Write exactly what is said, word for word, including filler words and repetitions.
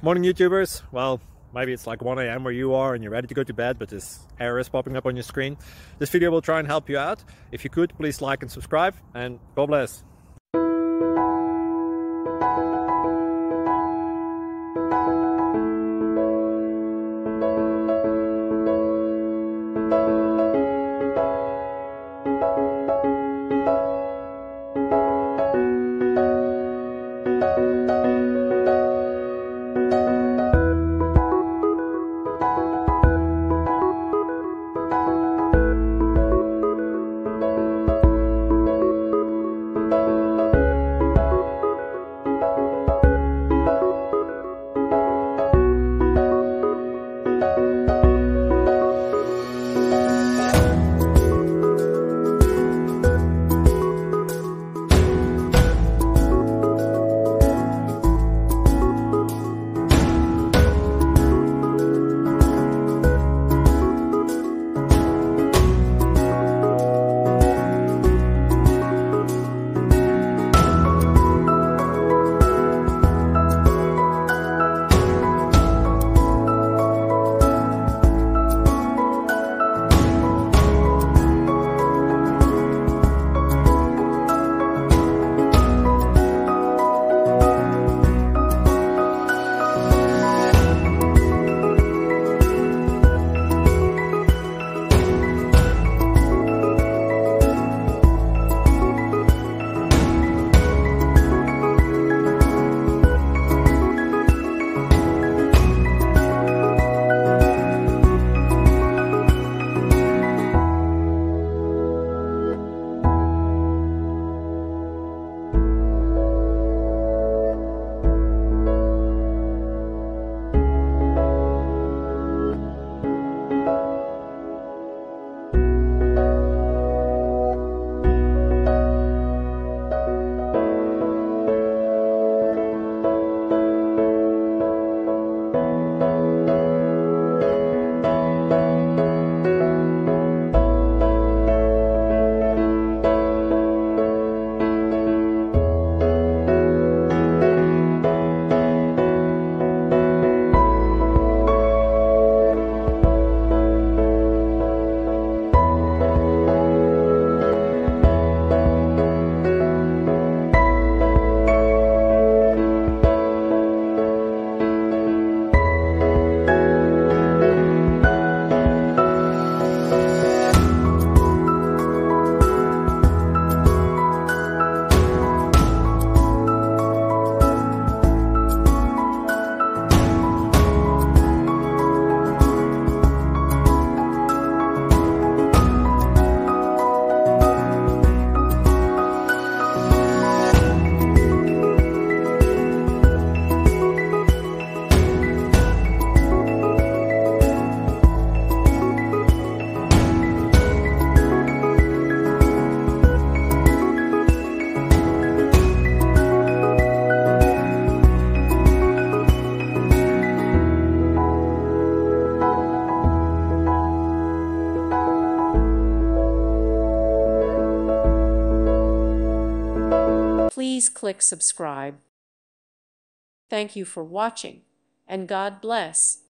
Morning YouTubers. Well, maybe it's like one A M where you are and you're ready to go to bed, but this error is popping up on your screen. This video will try and help you out. If you could, please like and subscribe, and God bless. Please click subscribe. Thank you for watching, and God bless.